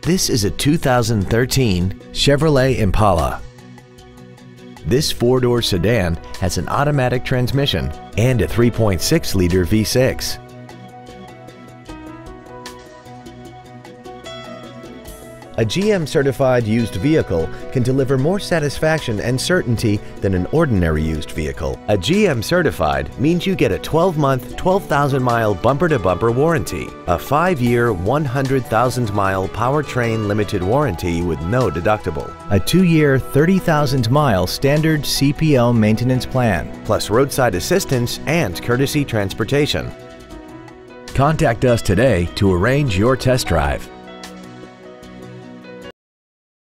This is a 2013 Chevrolet Impala. This four-door sedan has an automatic transmission and a 3.6-liter V6. A GM-certified used vehicle can deliver more satisfaction and certainty than an ordinary used vehicle. A GM-certified means you get a 12-month, 12,000-mile bumper-to-bumper warranty, a 5-year, 100,000-mile powertrain limited warranty with no deductible, a 2-year, 30,000-mile standard CPO maintenance plan, plus roadside assistance and courtesy transportation. Contact us today to arrange your test drive.